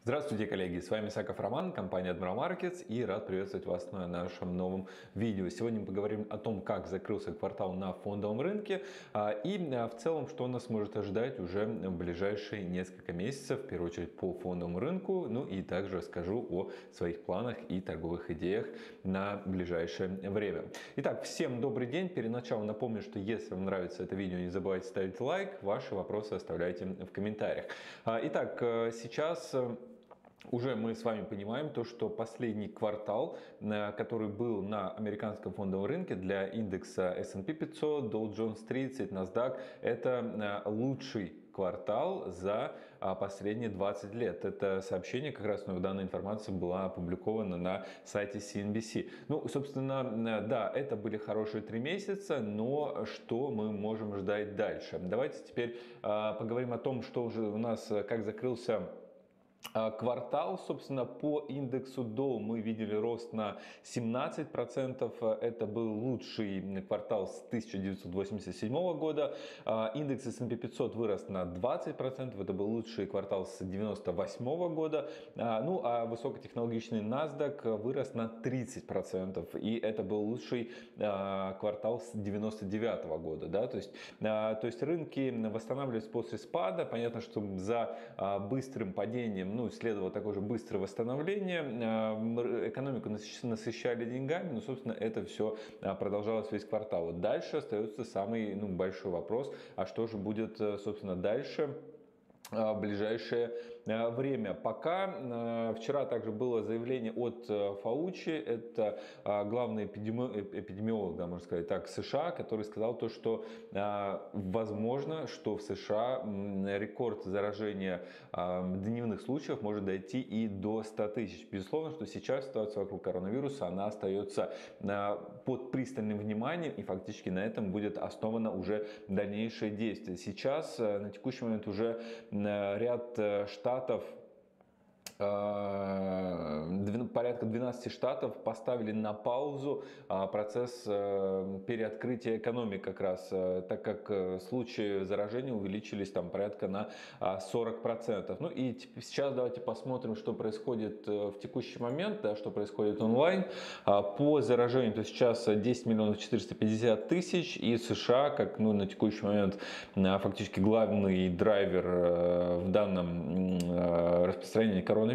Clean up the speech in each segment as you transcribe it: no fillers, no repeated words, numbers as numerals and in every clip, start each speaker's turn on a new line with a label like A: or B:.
A: Здравствуйте, коллеги! С вами Исаков Роман, компания Admiral Markets, и рад приветствовать вас на нашем новом видео. Сегодня мы поговорим о том, как закрылся квартал на фондовом рынке и в целом, что нас может ожидать уже в ближайшие несколько месяцев, в первую очередь по фондовому рынку, ну и также расскажу о своих планах и торговых идеях на ближайшее время. Итак, всем добрый день! Перед началом напомню, что если вам нравится это видео, не забывайте ставить лайк, ваши вопросы оставляйте в комментариях. Итак, сейчас уже мы с вами понимаем то, что последний квартал, который был на американском фондовом рынке для индекса S&P 500, Dow Jones 30, NASDAQ, это лучший квартал за последние 20 лет. Это сообщение, как раз данная информация была опубликована на сайте CNBC. Ну, собственно, да, это были хорошие 3 месяца, но что мы можем ждать дальше? Давайте теперь поговорим о том, что уже у нас, как закрылся квартал. Собственно, по индексу Dow мы видели рост на 17%. Это был лучший квартал с 1987 года. Индекс S&P 500 вырос на 20%. Это был лучший квартал с 1998 года. Ну а высокотехнологичный NASDAQ вырос на 30%. И это был лучший квартал с 1999 года. Да? То есть рынки восстанавливались после спада. Понятно, что за быстрым падением следовало такое же быстрое восстановление, экономику насыщали деньгами, но, собственно, это все продолжалось весь квартал. Вот дальше остается самый большой вопрос, а что же будет, собственно, дальше? В ближайшее время. Пока вчера также было заявление от Фаучи, это главный эпидемиолог, да, можно сказать так, США, который сказал то, что возможно, что в США рекорд заражения дневных случаев может дойти и до 100 тысяч. Безусловно, что сейчас ситуация вокруг коронавируса, она остается под пристальным вниманием, и фактически на этом будет основано уже дальнейшее действие. Сейчас на текущий момент уже ряд штатов, порядка 12 штатов поставили на паузу процесс переоткрытия экономик как раз, так как случаи заражения увеличились там порядка на 40%. Ну и сейчас давайте посмотрим, что происходит в текущий момент, да, что происходит онлайн. По заражению, то сейчас 10 миллионов 450 тысяч, и США, как на текущий момент фактически главный драйвер в данном распространении коронавируса.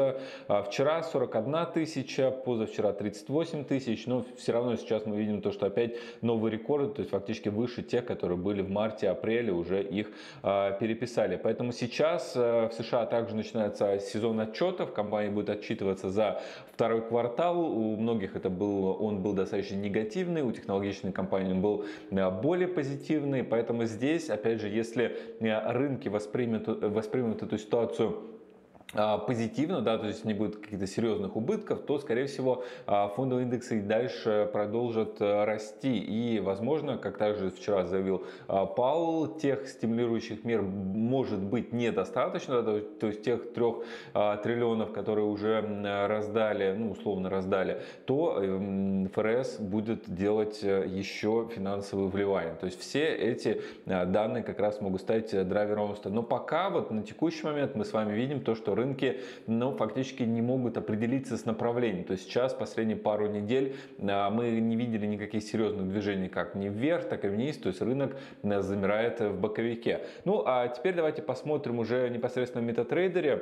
A: Вчера 41 тысяча, позавчера 38 тысяч, но все равно сейчас мы видим то, что опять новый рекорд, то есть фактически выше тех, которые были в марте-апреле, уже их переписали. Поэтому сейчас в США также начинается сезон отчетов, компания будет отчитываться за второй квартал, у многих он был достаточно негативный, у технологичной компании он был более позитивный, поэтому здесь, опять же, если рынки воспримут эту ситуацию позитивно, да, то есть не будет каких-то серьезных убытков, то, скорее всего, фондовые индексы и дальше продолжат расти. И, возможно, как также вчера заявил Паул, тех стимулирующих мер может быть недостаточно, то есть тех 3 триллионов, которые уже раздали, условно раздали, то ФРС будет делать еще финансовые вливания. То есть все эти данные как раз могут стать драйвером роста. Но пока вот на текущий момент мы с вами видим то, что рынки фактически не могут определиться с направлением. То есть сейчас, последние пару недель, мы не видели никаких серьезных движений как ни вверх, так и вниз. То есть рынок замирает в боковике. Ну а теперь давайте посмотрим уже непосредственно в MetaTrader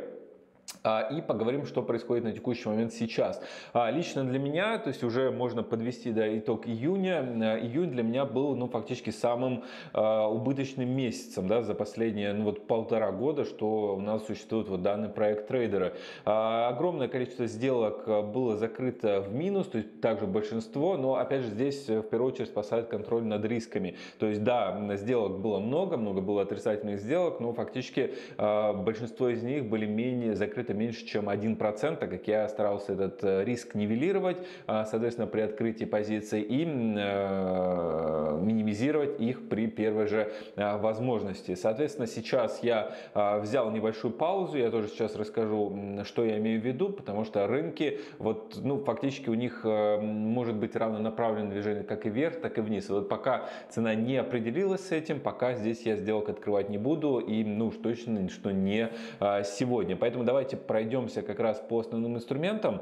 A: и поговорим, что происходит на текущий момент сейчас. Лично для меня, то есть уже можно подвести итог июня. Июнь для меня был фактически самым убыточным месяцем, да, за последние 1,5 года, что у нас существует данный проект трейдера. Огромное количество сделок было закрыто в минус, то есть также большинство, но опять же здесь в первую очередь спасает контроль над рисками. То есть да, сделок было много было отрицательных сделок, но фактически большинство из них были закрыты меньше, чем 1%, так как я старался этот риск нивелировать, соответственно, при открытии позиций и минимизировать их при первой же возможности. Соответственно, сейчас я взял небольшую паузу, я тоже сейчас расскажу, что я имею в виду, потому что рынки, фактически у них может быть равнонаправленное движение как и вверх, так и вниз. И вот пока цена не определилась с этим, пока здесь я сделок открывать не буду, и уж точно, что не сегодня. Поэтому давайте пройдемся как раз по основным инструментам.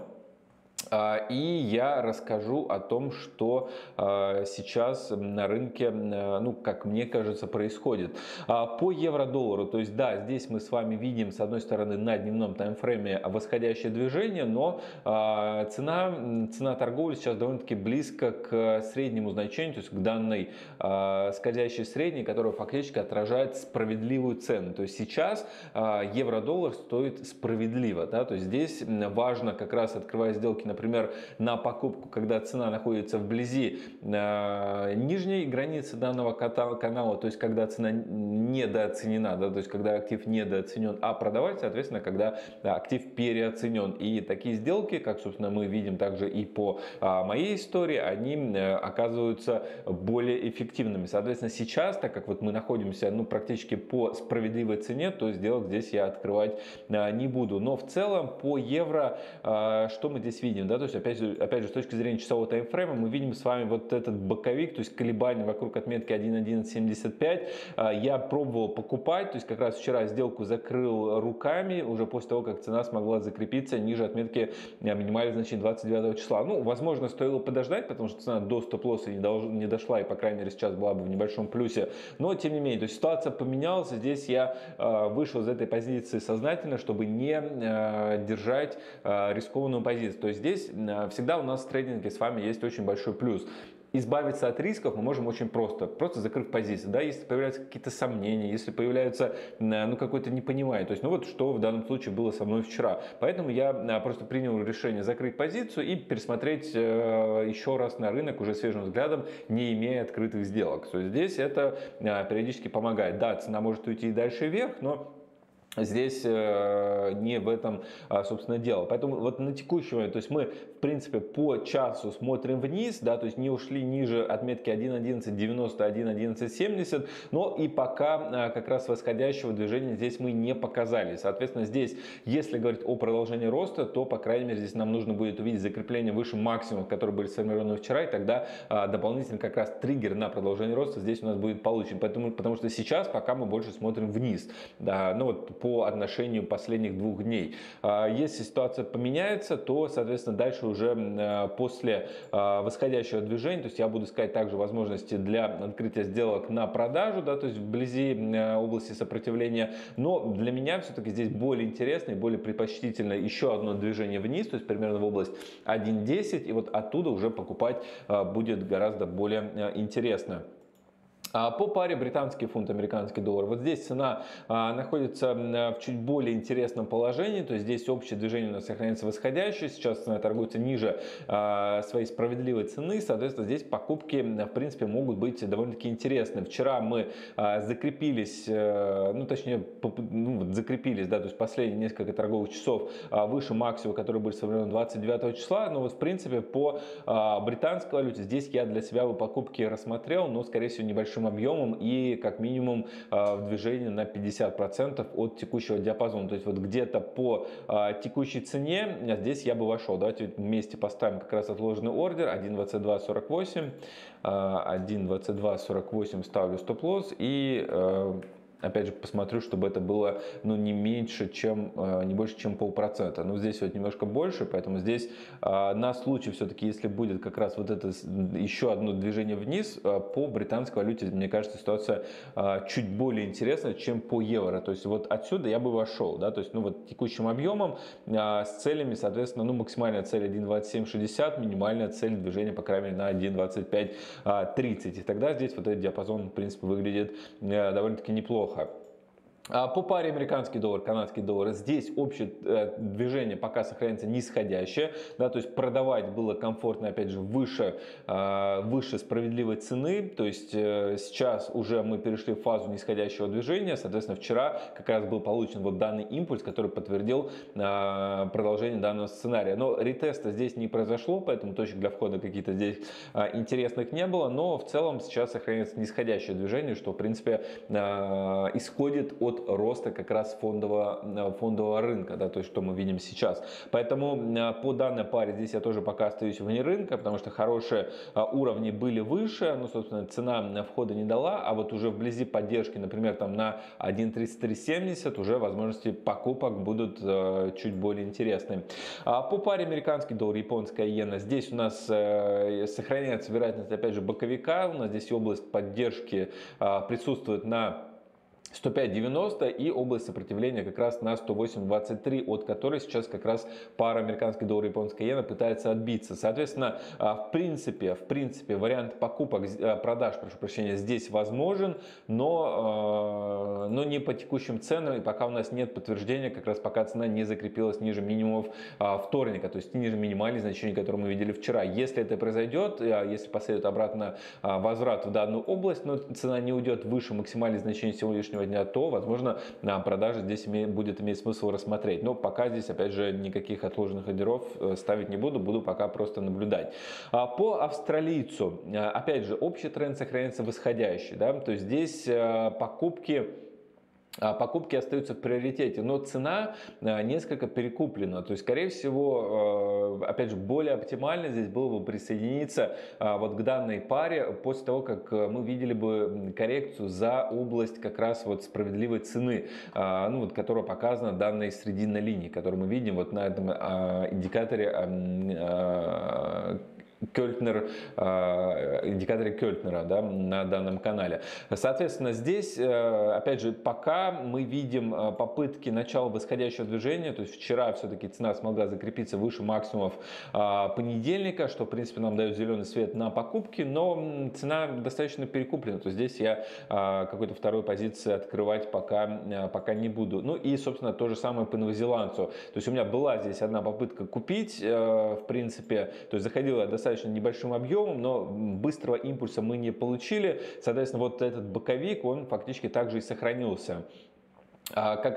A: И я расскажу о том, что сейчас на рынке, ну, как мне кажется, происходит. По евро-доллару, то есть, да, здесь мы с вами видим, с одной стороны, на дневном таймфрейме восходящее движение, но цена торговли сейчас довольно-таки близко к среднему значению, то есть к данной скользящей средней, которая фактически отражает справедливую цену. То есть сейчас евро-доллар стоит справедливо, да, то есть здесь важно как раз, открывая сделки, например, на покупку, когда цена находится вблизи нижней границы данного канала, то есть когда цена недооценена, да, то есть когда актив недооценен, а продавать, соответственно, когда актив переоценен. И такие сделки, как, собственно, мы видим также и по моей истории, они оказываются более эффективными. Соответственно, сейчас, так как вот мы находимся, ну, практически по справедливой цене, то сделок здесь я открывать не буду. Но в целом по евро, что мы здесь видим? Да, то есть опять же с точки зрения часового таймфрейма мы видим с вами вот этот боковик, то есть колебания вокруг отметки 1.1175. Я пробовал покупать, то есть как раз вчера сделку закрыл руками уже после того, как цена смогла закрепиться ниже отметки минимальных значений 29 числа. Ну, возможно, стоило подождать, потому что цена до стоп-лосса не дошла и, по крайней мере, сейчас была бы в небольшом плюсе. Но, тем не менее, то есть ситуация поменялась. Здесь я вышел из этой позиции сознательно, чтобы не держать рискованную позицию. То есть здесь всегда у нас в трейдинге с вами есть очень большой плюс. Избавиться от рисков мы можем очень просто закрыв позицию, да, если появляются какие-то сомнения, если появляется, ну, какое-то непонимание, то есть, ну, вот что в данном случае было со мной вчера. Поэтому я просто принял решение закрыть позицию и пересмотреть еще раз на рынок уже свежим взглядом, не имея открытых сделок. То есть здесь это периодически помогает. Да, цена может уйти и дальше вверх, но здесь не в этом, собственно, дело. Поэтому вот на текущий момент, то есть мы, в принципе, по часу смотрим вниз, да, то есть не ушли ниже отметки 1.1190, 1.1170, но и пока как раз восходящего движения здесь мы не показали. Соответственно, здесь, если говорить о продолжении роста, то, по крайней мере, здесь нам нужно будет увидеть закрепление выше максимумов, которые были сформированы вчера, и тогда дополнительно как раз триггер на продолжение роста здесь у нас будет получен. Потому что сейчас пока мы больше смотрим вниз, да, ну вот по отношению последних 2 дней. Если ситуация поменяется, то, соответственно, дальше уже после восходящего движения, то есть я буду искать также возможности для открытия сделок на продажу, да, то есть вблизи области сопротивления. Но для меня все-таки здесь более интересно и более предпочтительно еще одно движение вниз, то есть примерно в область 1.10, и вот оттуда уже покупать будет гораздо более интересно. По паре британский фунт, американский доллар. Вот здесь цена находится в чуть более интересном положении. То есть здесь общее движение у нас сохраняется восходящее. Сейчас цена торгуется ниже своей справедливой цены. Соответственно, здесь покупки, в принципе, могут быть довольно-таки интересны. Вчера мы закрепились, ну точнее, закрепились, да, то есть последние несколько торговых часов выше максимума, который был сформирован 29 числа. Но вот, в принципе, по британской валюте здесь я для себя бы покупки рассмотрел, но, скорее всего, небольшим объемом и как минимум в движении на 50% от текущего диапазона. То есть вот где-то по текущей цене здесь я бы вошел. Давайте вместе поставим как раз отложенный ордер 1.2248. 1.2248 ставлю стоп-лосс и опять же посмотрю, чтобы это было, ну, не меньше, чем, не больше, чем 0,5%. Но здесь вот немножко больше, поэтому здесь на случай все-таки, если будет как раз вот это еще одно движение вниз, по британской валюте, мне кажется, ситуация чуть более интересная, чем по евро. То есть вот отсюда я бы вошел, да, то есть, ну, вот текущим объемом с целями, соответственно, ну, максимальная цель 1.2760, минимальная цель движения, по крайней мере, на 1.2530. И тогда здесь вот этот диапазон, в принципе, выглядит довольно-таки неплохо. По паре американский доллар, канадский доллар, здесь общее движение пока сохраняется нисходящее, да, то есть продавать было комфортно, опять же, выше справедливой цены, то есть сейчас уже мы перешли в фазу нисходящего движения, соответственно, вчера как раз был получен вот данный импульс, который подтвердил продолжение данного сценария. Но ретеста здесь не произошло, поэтому точек для входа каких-то здесь интересных не было, но в целом сейчас сохраняется нисходящее движение, что, в принципе, исходит от от роста как раз фондового рынка, да, то есть что мы видим сейчас. Поэтому по данной паре здесь я тоже пока остаюсь вне рынка, потому что хорошие уровни были выше, ну, собственно, цена входа не дала, а вот уже вблизи поддержки, например, там на 1.3370 уже возможности покупок будут чуть более интересны. По паре американский доллар, японская иена, здесь у нас сохраняется вероятность, опять же, боковика, у нас здесь область поддержки присутствует на 105.90 и область сопротивления как раз на 108.23, от которой сейчас как раз пара американский доллар и японская иена пытается отбиться. Соответственно, в принципе, вариант продаж, прошу прощения, здесь возможен, но не по текущим ценам, и пока у нас нет подтверждения, как раз пока цена не закрепилась ниже минимумов вторника, то есть ниже минимальных значений, которые мы видели вчера. Если это произойдет, если последует обратно возврат в данную область, но цена не уйдет выше максимальных значений сегодняшнего дня, то, возможно, продажи здесь будет иметь смысл рассмотреть. Но пока здесь, опять же, никаких отложенных ордеров ставить не буду пока просто наблюдать. По австралийцу, опять же, общий тренд сохраняется восходящий, да, то есть здесь покупки остаются в приоритете, но цена несколько перекуплена. То есть, скорее всего, опять же, более оптимально здесь было бы присоединиться вот к данной паре после того, как мы видели бы коррекцию за область как раз вот справедливой цены, ну, вот, которая показана данной срединной линии, которую мы видим вот на этом индикаторе индикаторе Кёльтнера, да, на данном канале. Соответственно, здесь, опять же, пока мы видим попытки начала восходящего движения, то есть вчера все-таки цена смогла закрепиться выше максимумов понедельника, что, в принципе, нам дает зеленый свет на покупки, но цена достаточно перекуплена, то есть здесь я какой-то второй позиции открывать пока не буду. Ну и, собственно, то же самое по новозеландцу. То есть у меня была здесь одна попытка купить, в принципе, то есть заходила достаточно небольшим объемом, но быстрого импульса мы не получили. Соответственно, вот этот боковик, он фактически также и сохранился. Как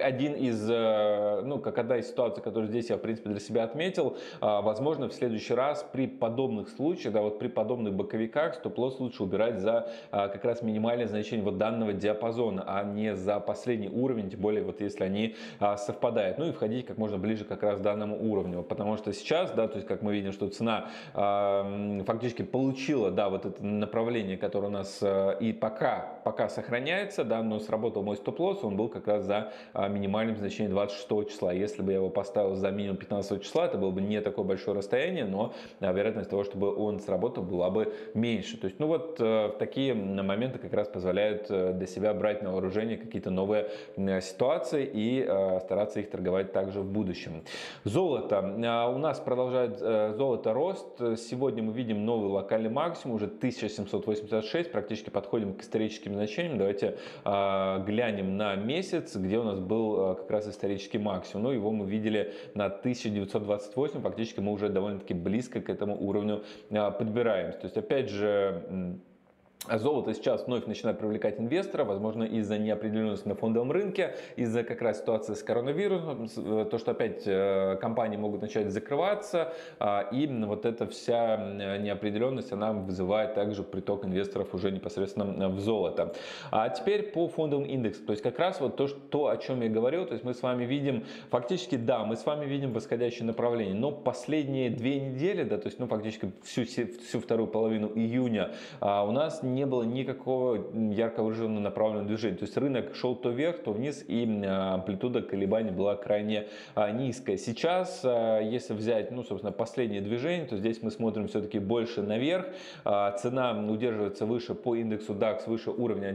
A: одна из ситуаций, которую здесь я, в принципе, для себя отметил, возможно, в следующий раз при подобных случаях, да, вот при подобных боковиках стоп-лосс лучше убирать за как раз минимальное значение вот данного диапазона, а не за последний уровень, тем более вот если они совпадают. Ну и входить как можно ближе как раз к данному уровню, потому что сейчас, да, то есть как мы видим, что цена фактически получила, да, вот это направление, которое у нас и пока сохраняется, да, но сработал мой стоп-лосс, он был как раз за минимальным значением 26 числа. Если бы я его поставил за минимум 15 числа, это было бы не такое большое расстояние, но вероятность того, чтобы он сработал, была бы меньше. То есть, ну вот такие моменты как раз позволяют для себя брать на вооружение какие-то новые ситуации и стараться их торговать также в будущем. Золото. У нас продолжает золото рост. Сегодня мы видим новый локальный максимум, уже 1786, практически подходим к историческим значениям. Давайте глянем на месяц, где у нас был как раз исторический максимум. Ну, его мы видели на 1928, фактически мы уже довольно-таки близко к этому уровню подбираемся. То есть, опять же, золото сейчас вновь начинает привлекать инвесторов, возможно, из-за неопределенности на фондовом рынке, из-за как раз ситуации с коронавирусом, то, что опять компании могут начать закрываться, и вот эта вся неопределенность, она вызывает также приток инвесторов уже непосредственно в золото. А теперь по фондовым индексам, то есть как раз вот то, о чем я говорил, то есть мы с вами видим, фактически, да, мы с вами видим восходящее направление, но последние 2 недели, да, то есть, ну, фактически всю вторую половину июня у нас не было никакого ярко выраженного направленного движения. То есть рынок шел то вверх, то вниз, и амплитуда колебаний была крайне низкая. Сейчас, если взять, ну, собственно, последнее движение, то здесь мы смотрим все-таки больше наверх. Цена удерживается выше по индексу DAX, выше уровня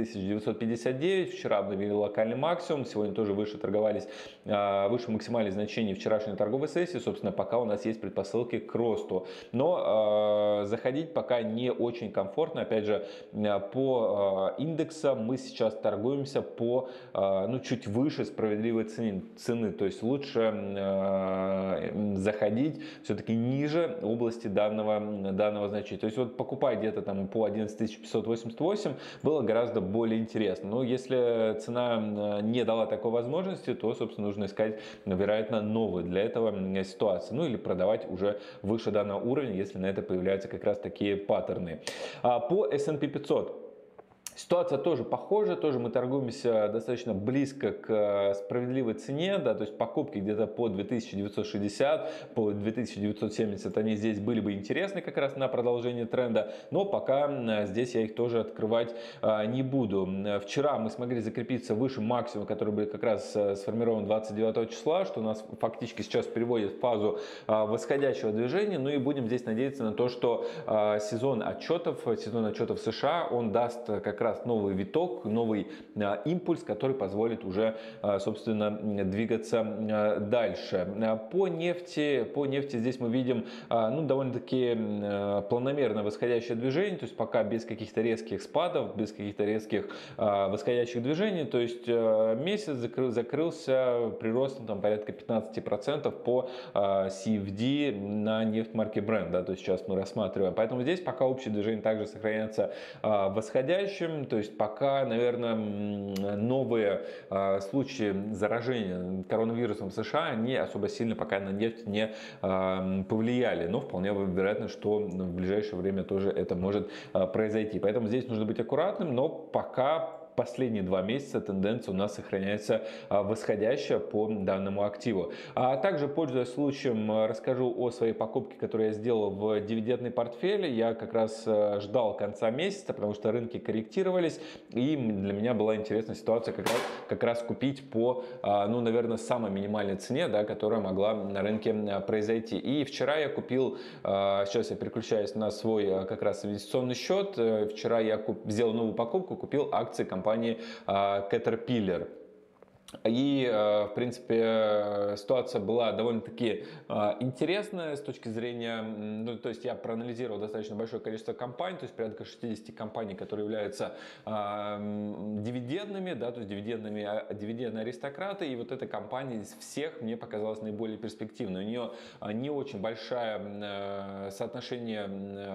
A: 11959. Вчера обновили локальный максимум, сегодня тоже выше торговались, выше максимальных значений вчерашней торговой сессии. Собственно, пока у нас есть предпосылки к росту. Но заходить пока не очень комфортно. Опять же, по индексам мы сейчас торгуемся по чуть выше справедливой цены, то есть лучше заходить все-таки ниже области данного значения. То есть вот покупать где-то там по 11588 было гораздо более интересно. Но если цена не дала такой возможности, то, собственно, нужно искать, вероятно, новые для этого ситуации. Ну или продавать уже выше данного уровня, если на это появляются как раз такие паттерны. По S&P 500. Ситуация тоже похожа, тоже мы торгуемся достаточно близко к справедливой цене, да, то есть покупки где-то по 2960, по 2970, они здесь были бы интересны как раз на продолжение тренда, но пока здесь я их тоже открывать не буду. Вчера мы смогли закрепиться выше максимума, который был как раз сформирован 29 числа, что нас фактически сейчас переводит в фазу восходящего движения, ну и будем здесь надеяться на то, что сезон отчетов США, он даст как раз новый виток, новый импульс, который позволит уже, собственно, двигаться дальше. По нефти здесь мы видим, ну, довольно-таки планомерно восходящее движение, то есть пока без каких-то резких спадов, без каких-то резких восходящих движений, то есть месяц закрылся приростом там порядка 15% по CFD на нефть марки Brent, да, то есть сейчас мы рассматриваем. Поэтому здесь пока общее движение также сохраняется восходящим, то есть пока, наверное, новые случаи заражения коронавирусом в США, они особо сильно пока на нефть не повлияли, но вполне вероятно, что в ближайшее время тоже это может произойти. Поэтому здесь нужно быть аккуратным, но пока последние 2 месяца тенденция у нас сохраняется восходящая по данному активу. А также, пользуясь случаем, расскажу о своей покупке, которую я сделал в дивидендный портфель. Я как раз ждал конца месяца, потому что рынки корректировались, и для меня была интересная ситуация как раз купить по, ну, наверное, самой минимальной цене, да, которая могла на рынке произойти. И вчера я купил, сейчас я переключаюсь на свой как раз инвестиционный счет, вчера я сделал новую покупку, купил акции компании Caterpillar. И, в принципе, ситуация была довольно-таки интересная с точки зрения, ну, то есть я проанализировал достаточно большое количество компаний, то есть порядка 60 компаний, которые являются дивидендными, да, то есть дивидендные аристократы, и вот эта компания из всех мне показалась наиболее перспективной. У нее не очень большое соотношение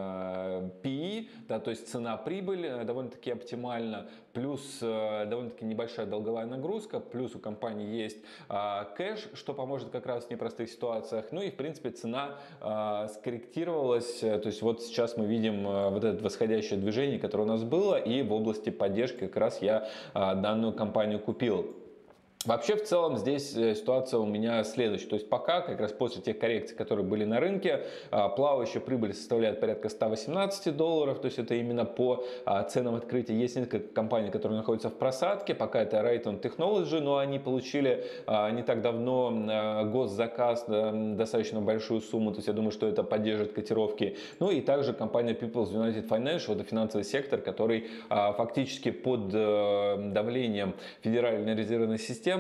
A: PE, да, то есть цена-прибыль довольно-таки оптимальна, плюс довольно-таки небольшая долговая нагрузка, плюс у компании есть кэш, что поможет как раз в непростых ситуациях. Ну и в принципе цена скорректировалась, то есть вот сейчас мы видим вот это восходящее движение, которое у нас было, и в области поддержки как раз я данную компанию купил. Вообще, в целом, здесь ситуация у меня следующая. То есть пока, как раз после тех коррекций, которые были на рынке, плавающая прибыль составляет порядка $118. То есть это именно по ценам открытия. Есть несколько компаний, которые находятся в просадке. Пока это Raytheon Technology, но они получили не так давно госзаказ, достаточно большую сумму. То есть я думаю, что это поддержит котировки. Ну и также компания People's United Financial, это финансовый сектор, который фактически под давлением Федеральной резервной системы,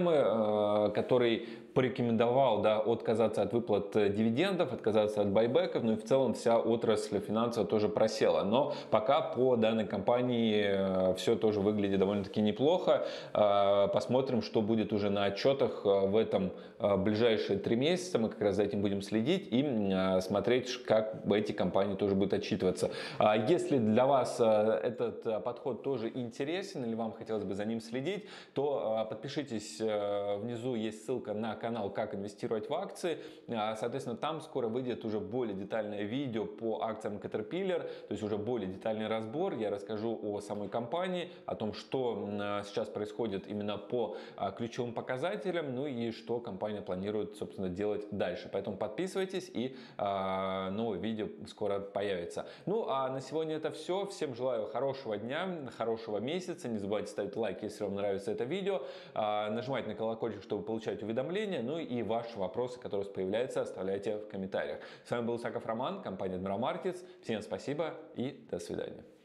A: который порекомендовал, да, отказаться от выплат дивидендов, отказаться от байбеков, ну и в целом вся отрасль финансовая тоже просела. Но пока по данной компании все тоже выглядит довольно-таки неплохо. Посмотрим, что будет уже на отчетах в этом ближайшие 3 месяца. Мы как раз за этим будем следить и смотреть, как эти компании тоже будут отчитываться. Если для вас этот подход тоже интересен или вам хотелось бы за ним следить, то подпишитесь, внизу есть ссылка на канал «Как инвестировать в акции». Соответственно, там скоро выйдет уже более детальное видео по акциям Caterpillar, то есть уже более детальный разбор. Я расскажу о самой компании, о том, что сейчас происходит именно по ключевым показателям, ну и что компания планирует, собственно, делать дальше. Поэтому подписывайтесь, и новое видео скоро появится. Ну а на сегодня это все. Всем желаю хорошего дня, хорошего месяца. Не забывайте ставить лайк, если вам нравится это видео. Нажимать на колокольчик, чтобы получать уведомления. Ну и ваши вопросы, которые у вас появляются, оставляйте в комментариях. С вами был Исаков Роман, компания Admiral Markets. Всем спасибо и до свидания.